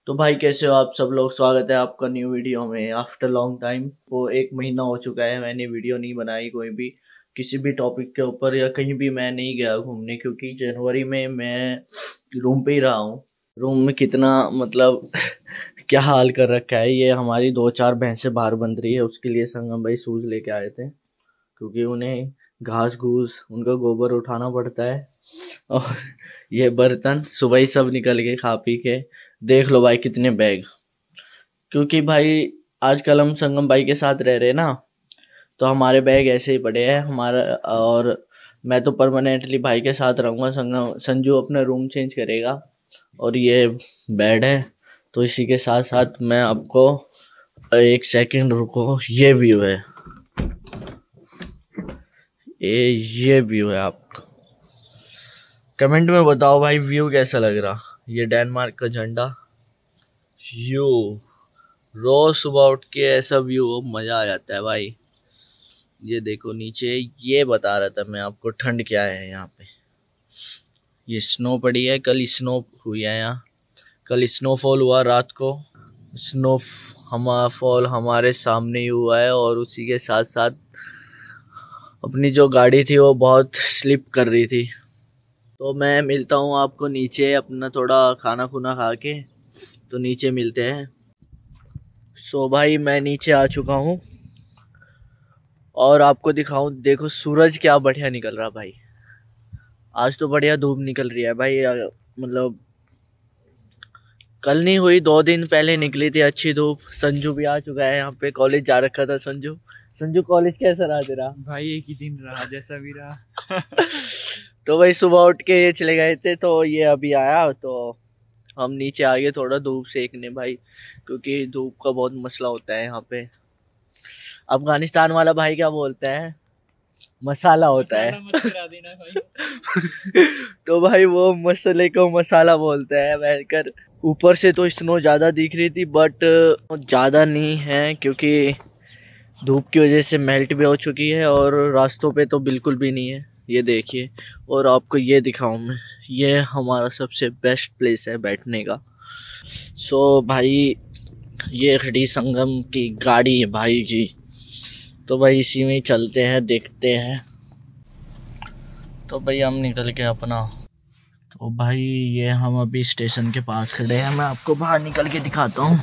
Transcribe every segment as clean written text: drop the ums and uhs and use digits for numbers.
तो भाई कैसे हो आप सब लोग। स्वागत है आपका न्यू वीडियो में। आफ्टर लॉन्ग टाइम वो 1 महीना हो चुका है मैंने वीडियो नहीं बनाई कोई भी किसी भी टॉपिक के ऊपर या कहीं भी मैं नहीं गया घूमने, क्योंकि जनवरी में मैं रूम पे ही रहा हूँ। रूम में कितना मतलब क्या हाल कर रखा है। ये हमारी 2-4 भैंसें बाहर बंध रही है, उसके लिए संगम भाई शूज़ लेके आए थे, क्योंकि उन्हें घास घूस उनका गोबर उठाना पड़ता है। और ये बर्तन सुबह ही सब निकल के खा पी के देख लो भाई कितने बैग, क्योंकि भाई आजकल हम संगम भाई के साथ रह रहे ना, तो हमारे बैग ऐसे ही पड़े हैं हमारा। और मैं तो परमानेंटली भाई के साथ रहूँगा। संजू अपना रूम चेंज करेगा और ये बेड है। तो इसी के साथ साथ मैं आपको एक सेकंड रुको, ये व्यू है, ये व्यू है। आप कमेंट में बताओ भाई व्यू कैसा लग रहा। ये डेनमार्क का झंडा, व्यू रोज सुबह उठ के ऐसा व्यू मज़ा आ जाता है भाई। ये देखो नीचे, ये बता रहा था मैं आपको ठंड क्या है यहाँ पे। ये स्नो पड़ी है, कल स्नो हुई है यहाँ, कल स्नोफॉल हुआ रात को। फॉल हमारे सामने ही हुआ है और उसी के साथ साथ अपनी जो गाड़ी थी वो बहुत स्लिप कर रही थी। तो मैं मिलता हूँ आपको नीचे, अपना थोड़ा खाना खुना खा के तो नीचे मिलते हैं। सो भाई मैं नीचे आ चुका हूँ और आपको दिखाऊं, देखो सूरज क्या बढ़िया निकल रहा भाई। आज तो बढ़िया धूप निकल रही है भाई। मतलब कल नहीं हुई, 2 दिन पहले निकली थी अच्छी धूप। संजू भी आ चुका है यहाँ पे, कॉलेज जा रखा था संजू कॉलेज कैसा रहा तेरा भाई? एक ही दिन रहा जैसा भी रहा। तो भाई सुबह उठ के ये चले गए थे, तो ये अभी आया तो हम नीचे आ गए थोड़ा धूप सेकने भाई, क्योंकि धूप का बहुत मसला होता है यहाँ पे। अफगानिस्तान वाला भाई क्या बोलता है, मसाला होता है। मत करा देना भाई। तो भाई वो मसाले को मसाला बोलता है बैठकर। ऊपर से तो स्नो ज़्यादा दिख रही थी बट ज़्यादा नहीं है, क्योंकि धूप की वजह से मेल्ट भी हो चुकी है और रास्तों पे तो बिल्कुल भी नहीं है। ये देखिए, और आपको ये दिखाऊं मैं, ये हमारा सबसे बेस्ट प्लेस है बैठने का। सो भाई ये खड़ी संगम की गाड़ी है भाई जी, तो भाई इसी में ही चलते हैं, देखते हैं। तो भाई हम निकल के अपना, तो भाई ये हम अभी स्टेशन के पास खड़े हैं। मैं आपको बाहर निकल के दिखाता हूँ।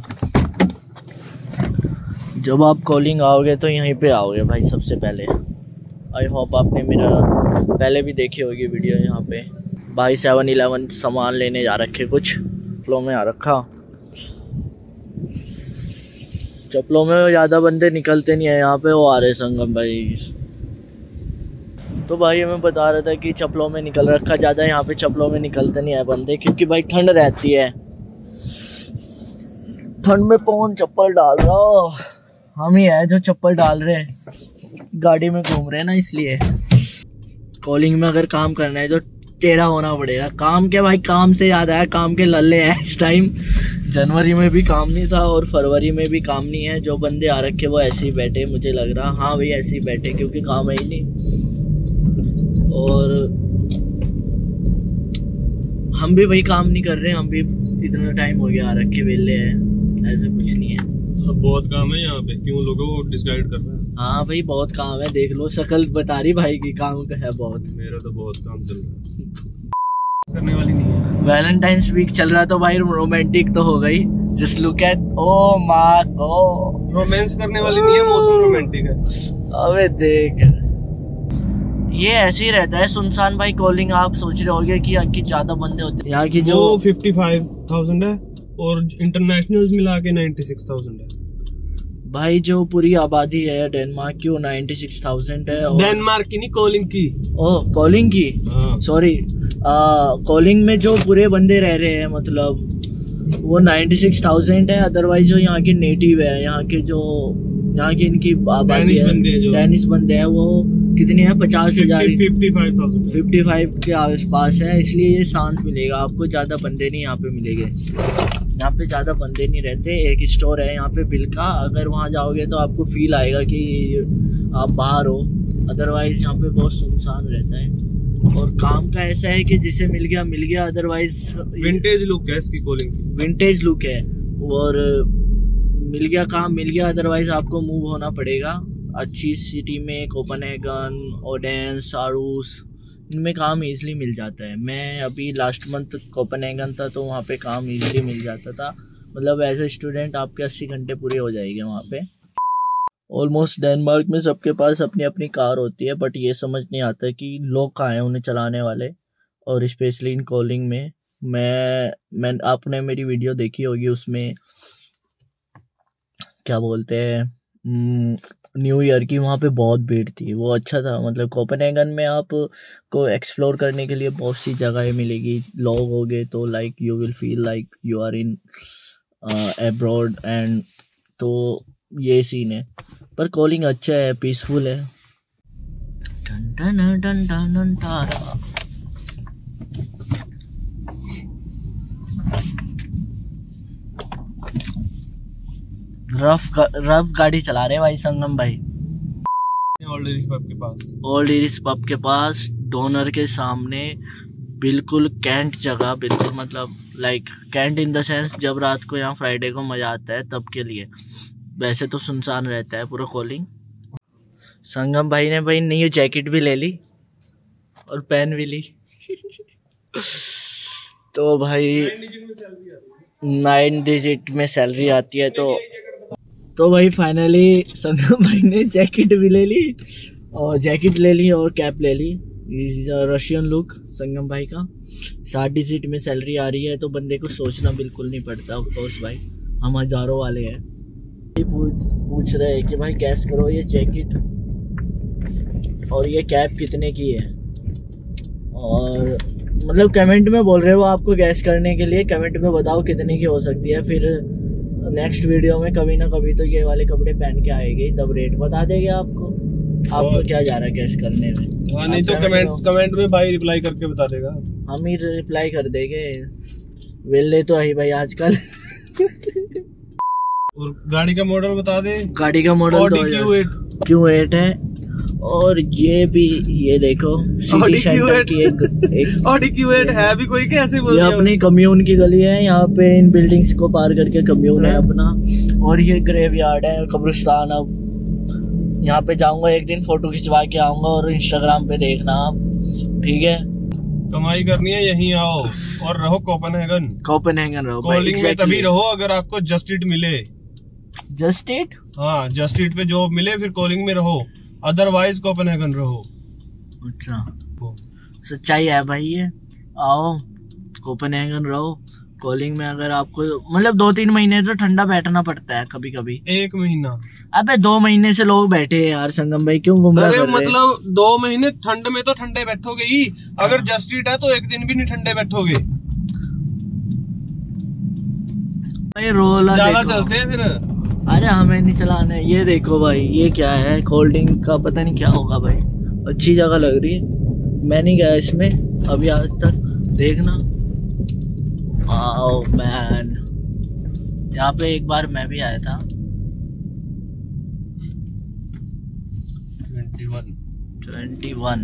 जब आप कॉलिंग आओगे तो यहीं पे आओगे भाई सबसे पहले। आई होप आपने मेरा पहले भी देखी होगी वीडियो। यहाँ पे भाई 7-11 सामान लेने जा रखे, कुछ चप्पलों में आ रखा। चप्पलों में ज़्यादा बंदे निकलते नहीं है यहाँ पे, वो आ रहे संगम भाई। तो भाई मैं बता रहा था कि चप्पलों में निकल रखा, ज़्यादा यहाँ पे चप्पलों में निकलते नहीं है बंदे, क्योंकि भाई ठंड रहती है। ठंड में कौन चप्पल डाल रहा, हम ही है जो चप्पल डाल रहे हैं, गाड़ी में घूम रहे हैं ना, इसलिए। कॉलिंग में अगर काम करना है तो टेढ़ा होना पड़ेगा। काम क्या भाई, काम से याद आया, काम के लल्ले हैं इस टाइम। जनवरी में भी काम नहीं था और फरवरी में भी काम नहीं है। जो बंदे आ रखे वो ऐसे ही बैठे, मुझे लग रहा। हाँ भाई ऐसे ही बैठे, क्योंकि काम है ही नहीं। और हम भी भाई काम नहीं कर रहे, हम भी इतना टाइम हो गया आ रखे वेले हैं, ऐसा कुछ नहीं है। अब बहुत काम है यहाँ पे, क्यों लोगों को डिसाइड कर रहे हैं। हाँ भाई बहुत काम है, देख लो शक्ल बता रही भाई की काम का है बहुत। मेरा तो बहुत काम चल रहा है, करने वाली नहीं है। वैलेंटाइंस वीक चल रहा तो भाई रोमांटिक तो हो गई। Just look at, oh my god, romance करने वाली नहीं है, मौसम रोमांटिक है। अबे देख, ये ऐसे ही रहता है सुनसान भाई। कॉलिंग आप सोच रहे होगे कि ज्यादा बंदे होते हैं यहाँ की, जो 55,000 है और इंटरनेशनल्स मिला के 96,000 है भाई। जो पूरी आबादी है डेनमार्क की वो 96,000 है। और डेनमार्क की नहीं, कॉलिंग की। ओह कॉलिंग की, सॉरी। कॉलिंग में जो पूरे बंदे रह रहे हैं मतलब वो 96,000 है। अदरवाइज जो यहाँ के नेटिव है, यहाँ की इनकी आबादी है, डेनिश बंदे हैं, वो कितने हैं, 50,000, 55 के आसपास है। इसलिए ये शांत मिलेगा आपको, ज़्यादा बंदे नहीं यहाँ पे मिलेंगे। यहाँ पे ज़्यादा बंदे नहीं रहते। एक स्टोर है यहाँ पे बिल का, अगर वहाँ जाओगे तो आपको फील आएगा कि आप बाहर हो। अदरवाइज यहाँ पे बहुत सुनसान रहता है। और काम का ऐसा है कि जिसे मिल गया, अदरवाइज विंटेज लुक है इसकी कॉलिंग की, विंटेज लुक है। और मिल गया, अदरवाइज आपको मूव होना पड़ेगा अच्छी सिटी में। कोपेनहेगन, ओडेंस, आरूस, इनमें काम इजीली मिल जाता है। मैं अभी लास्ट मंथ कोपेनहेगन था तो वहाँ पे काम इजीली मिल जाता था। मतलब एज ए स्टूडेंट आपके 80 घंटे पूरे हो जाएंगे वहाँ पे। ऑलमोस्ट डेनमार्क में सबके पास अपनी अपनी कार होती है, बट ये समझ नहीं आता कि लोग कहाँ हैं उन्हें चलाने वाले। और स्पेशली इन कॉलिंग में मैं आपने मेरी वीडियो देखी होगी, उसमें क्या बोलते हैं न्यू ईयर की, वहाँ पे बहुत भीड़ थी। वो अच्छा था। मतलब कोपेनहेगन में आप को एक्सप्लोर करने के लिए बहुत सी जगहें मिलेगी। लोग होगे तो like you will feel like you are in abroad and तो ये सीन है। पर कॉलिंग अच्छा है, पीसफुल है। टन टन टन टन टारा। रफ गाड़ी चला रहे भाई संगम भाई। ओल्ड इरिश पब के पास, ओल्ड इरिश पब के पास, डोनर के सामने, बिल्कुल कैंट जगह, बिल्कुल मतलब like cantt in the sense जब रात को यहाँ फ्राइडे को मजा आता है तब के लिए। वैसे तो सुनसान रहता है पूरा कॉलिंग। संगम भाई ने भाई न्यू जैकेट भी ले ली और पेन भी ली। तो भाई 9 डिजिट में सैलरी आती है। तो भाई फाइनली संगम भाई ने जैकेट भी ले ली और कैप ले ली। रशियन लुक संगम भाई का। 7 डिजिट में सैलरी आ रही है तो बंदे को सोचना बिल्कुल नहीं पड़ता। ऑफ कोर्स भाई हम हजारों वाले हैं। पूछ रहे हैं कि भाई गैस करो ये जैकेट और ये कैप कितने की है। और मतलब कमेंट में बोल रहे हो आपको गैस करने के लिए, कमेंट में बताओ कितने की हो सकती है। फिर नेक्स्ट वीडियो में कभी ना कभी तो ये वाले कपड़े पहन के आएगी, तब रेट बता देंगे आपको क्या जा रहा है गैस करने में। हाँ, नहीं तो कमेंट में भाई रिप्लाई करके बता देगा। हम ही रिप्लाई कर देंगे, वेले तो है भाई आजकल। और गाड़ी का मॉडल बता दे। गाड़ी का मॉडल Q8 है। और ये देखो सिटी सेंटर की एक ऑडी Q8 है भी कोई कैसे बोल ये अपनी कम्यून की गली है। यहाँ पे इन बिल्डिंग्स को पार करके कम्यून है अपना। और ये ग्रेवयार्ड है, कब्रिस्तान। अब यहाँ पे जाऊंगा एक दिन, फोटो खिंचवा के आऊंगा और इंस्टाग्राम पे देखना आप, ठीक है। कमाई करनी है यहीं आओ और रहो कोपेनहेगन रहो। कॉलिंग में तभी रहो अगर आपको जस्ट इट मिले। Just it? हाँ, जस्ट इट पे जॉब मिले फिर कॉलिंग में रहो, अदरवाइज कोपेनहेगन रहो। अच्छा, सच्चाई है भाई ये। आओ कोपेनहेगन रहो। कॉलिंग में अगर आपको मतलब 2-3 महीने तो ठंडा बैठना पड़ता है कभी कभी। 1 महीना? अबे 2 महीने से लोग बैठे हैं यार संगम भाई, क्यों गुमराह कर रहे हैं? मतलब 2 महीने ठंड में तो ठंडे बैठोगे ही। अगर जस्ट इट है तो 1 दिन भी नहीं ठंडे बैठोगे भाई। रोला ज्यादा चलते हैं फिर। अरे हमें नहीं चलाना है। ये देखो भाई, ये क्या है, कोल्ड ड्रिंक का पता नहीं क्या होगा भाई। अच्छी जगह लग रही है, मैं नहीं गया इसमें अभी आज तक, देखना। वाओ मैन, यहाँ पे एक बार मैं भी आया था। 21।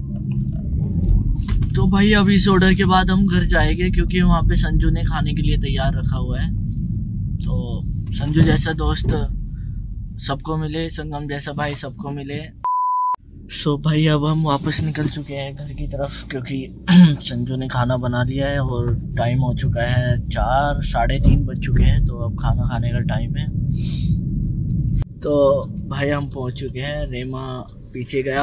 तो भाई अभी इस ऑर्डर के बाद हम घर जाएंगे क्योंकि वहाँ पे संजू ने खाने के लिए तैयार रखा हुआ है। तो संजू जैसा दोस्त सबको मिले, संगम जैसा भाई सबको मिले। सो भाई अब हम वापस निकल चुके हैं घर की तरफ क्योंकि संजू ने खाना बना लिया है और टाइम हो चुका है 4, 3:30 बज चुके हैं। तो अब खाना खाने का टाइम है। तो भाई हम पहुंच चुके हैं। रेमा पीछे गया,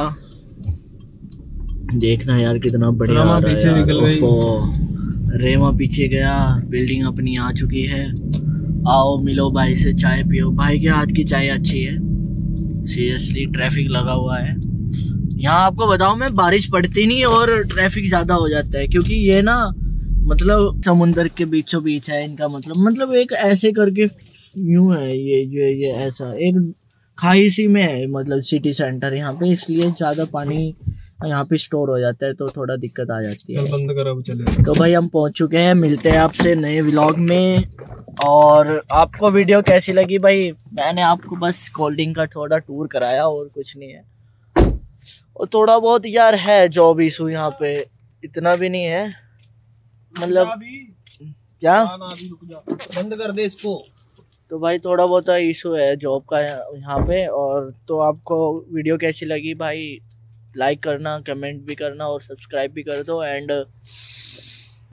देखना यार कितना बढ़िया आ रहा है यार। रेमा पीछे गया, बिल्डिंग अपनी आ चुकी है। आओ मिलो भाई से, चाय पियो। भाई के हाथ की चाय अच्छी है सीरियसली। ट्रैफिक लगा हुआ है यहाँ, आपको बताऊं मैं, बारिश पड़ती नहीं और ट्रैफिक ज्यादा हो जाता है क्योंकि ये ना मतलब समुंदर के बीचों बीच है इनका। मतलब एक ऐसे करके यूं है ये ऐसा एक खाई सी में है, मतलब सिटी सेंटर यहाँ पे, इसलिए ज्यादा पानी यहाँ पे स्टोर हो जाता है तो थोड़ा दिक्कत आ जाती है। बंद करो चले। तो भाई हम पहुंच चुके हैं, मिलते हैं आपसे नए व्लॉग में। और आपको वीडियो कैसी लगी भाई? मैंने आपको बस कोल्ड ड्रिंक का थोड़ा टूर कराया और कुछ नहीं है। और थोड़ा बहुत यार है जॉब इशू यहाँ पे, इतना भी नहीं है मतलब। क्या रुक जा, बंद कर दे इसको। तो भाई थोड़ा बहुत इशू है जॉब का यहाँ पे। और तो आपको वीडियो कैसी लगी भाई, लाइक करना, कमेंट भी करना और सब्सक्राइब भी कर दो। एंड